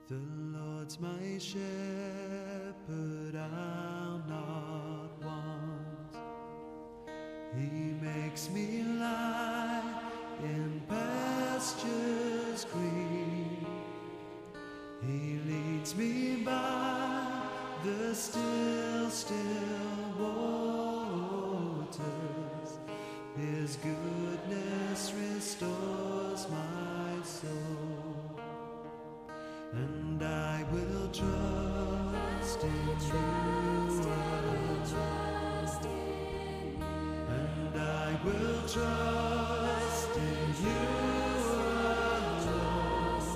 The Lord's my shepherd, I'll not want. He makes me lie in pastures green. He leads me by the still, still waters. His goodness restores my soul. And I will trust in you. And I will trust in you alone.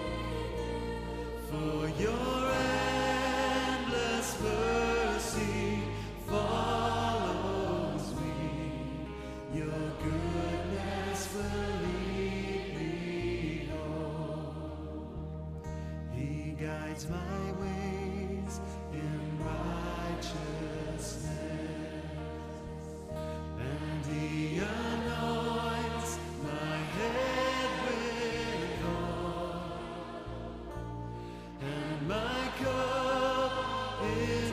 For your endless mercy follows me. Your goodness will lead me home. He guides my ways in righteousness, and He anoints my head with oil, and my cup it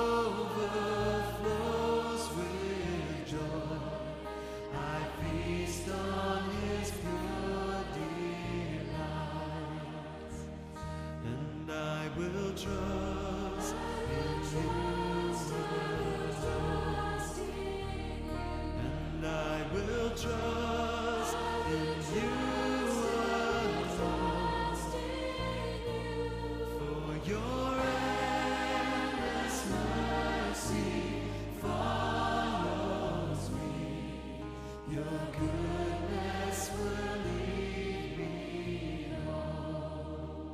overflows with joy. I feast on His pure delights, and I will trust in you alone. And I will trust in you alone. For your endless mercy follows me. Your goodness will lead me home.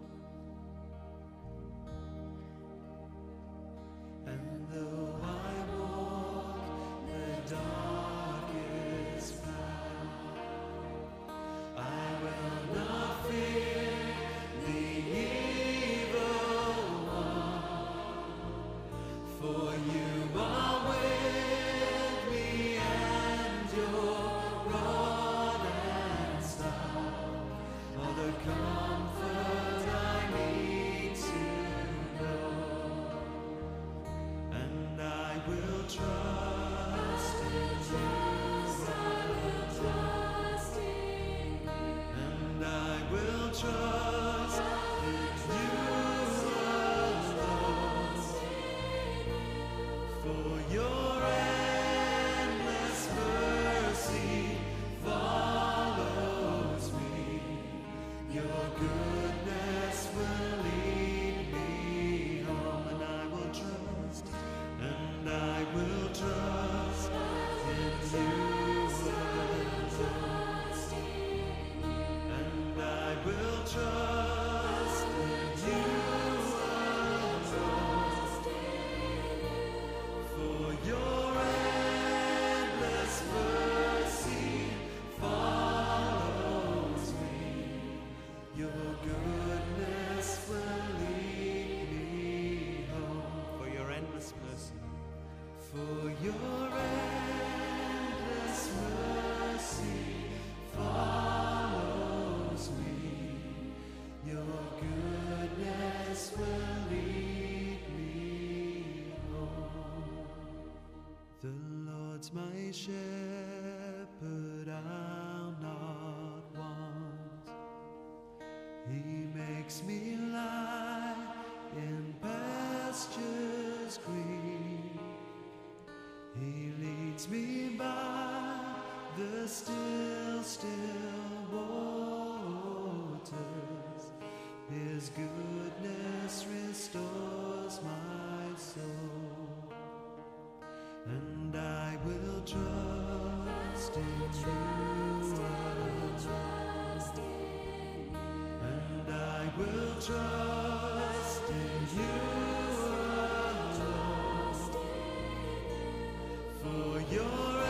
And though I walk the darkest path, I will not fear the evil one. For you are with me, and your rod and staff are the comfort I need to know. And I will trust in you alone. And I will trust in you alone. For your endless mercy follows me. Your goodness will lead me home. And I will trust, and I will trust in you alone. And I will trust in you alone. For your endless mercy follows me. Your goodness will lead me home. For your endless mercy. For your endless mercy follows me. Your goodness will lead me home. The Lord's my shepherd, I'll not want. He makes me lie in pastures green. He leads me by the still, still waters. His goodness restores my soul. And I will trust in you alone. And I will trust in you alone. For your